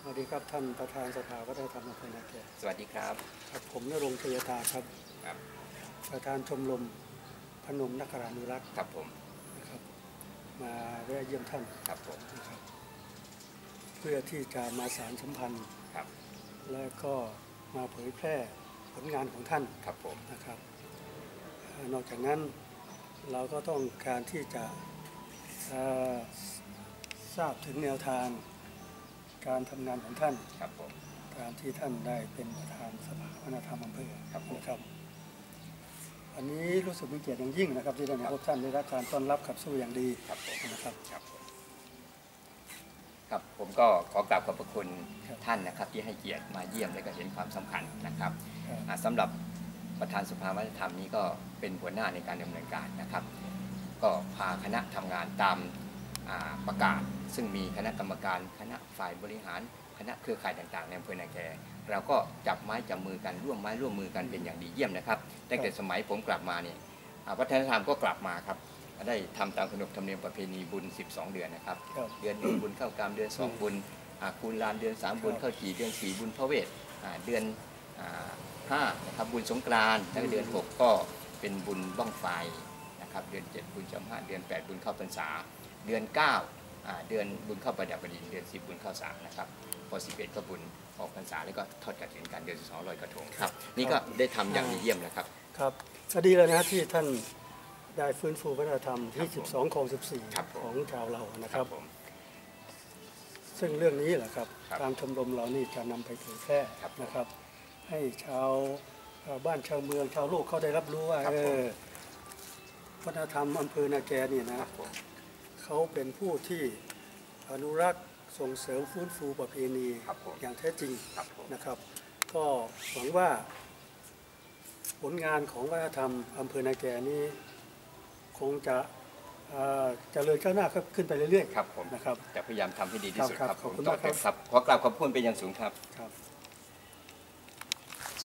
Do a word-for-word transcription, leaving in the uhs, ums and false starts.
สวัสดีครับท่านประธานสภาวัฒนธรรมอำเภอนาแกสวัสดีครับครับผมณรงค์ ชัยตาครับครับประธานชมรมพนมนครานุรักษ์ครับผมนะครับมาแวะเยี่ยมท่านครับผมนะครับเพื่อที่จะมาสานสัมพันธ์ครับและก็มาเผยแพร่ผลงานของท่านครับผมนะครับนอกจากนั้นเราก็ต้องการที่จะทราบถึงแนวทางการทำงานของท่านครับผมการที่ท่านได้เป็นประธานสภาวัฒนธรรมอำเภอนะครับอันนี้รู้สึกมีเกียรติอย่างยิ่งนะครับที่ได้มาพบท่านได้รับการต้อนรับขับสู้อย่างดีครับผมนะครับครับครับผมก็ขอกราบขอบพระคุณท่านนะครับที่ให้เกียรติมาเยี่ยมและก็เห็นความสำคัญนะครับสำหรับประธานสภาวัฒนธรรมนี้ก็เป็นหัวหน้าในการดำเนินการนะครับก็พาคณะทำงานตามประกาศซึ่งมีคณะกรรมการคณะฝ่ายบริหารคณะเครือข่ายต่างๆในอำเภอนาแกเราก็จับไม้จับมือกันร่วมไม้ร่วมมือกันเป็นอย่างดีเยี่ยมนะครับตั้งแต่สมัยผมกลับมาเนี่ยวัฒนธรรมก็กลับมาครับได้ทำตามขนบธรรมเนียมประเพณีบุญสิบสองเดือนนะครับเดือนหนึ่งบุญเข้ากรรมเดือนสองบุญคูณลานเดือนสามบุญเข้าจี่เดือนสี่บุญพระเวทเดือนห้านะครับบุญสงกรานต์แล้วเดือนหกก็เป็นบุญบ้องไฟนะครับเดือนเจ็ดบุญจำห้าเดือนแปดบุญเข้าพรรษาเดือนเก้าเดือนบุญเข้าประดับประดิษฐ์เดือนสิบบุญเข้าสามนะครับพอสิบเอ็ดก็บุญออกพรรษาแล้วก็ทอดกฐินกันเดือนสิบสองลอยกระทงครับนี่ก็ได้ทำอย่างดีเยี่ยมนะครับครับก็ดีแล้วนะที่ท่านได้ฟื้นฟูวัฒนธรรมที่สิบสองของสิบสี่ของชาวเรานะครับซึ่งเรื่องนี้แหละครับทางชมรมเรานี่จะนำไปเผยแพร่นะครับให้ชาวบ้านชาวเมืองชาวโลกเขาได้รับรู้ว่าเออวัฒนธรรมอำเภอนาแกนี่นะเขาเป็นผู้ที่อนุรักษ์ส่งเสริมฟื้นฟูประเพณีอย่างแท้จริงนะครับก็หวังว่าผลงานของวัฒนธรรมอำเภอนาแกนี้คงจะเจริญก้าวหน้าขึ้นไปเรื่อยๆครับผมนะครับจะพยายามทำให้ดีที่สุดครับขอบคุณมากครับขอกราบขอบคุณเป็นอย่างสูงครับ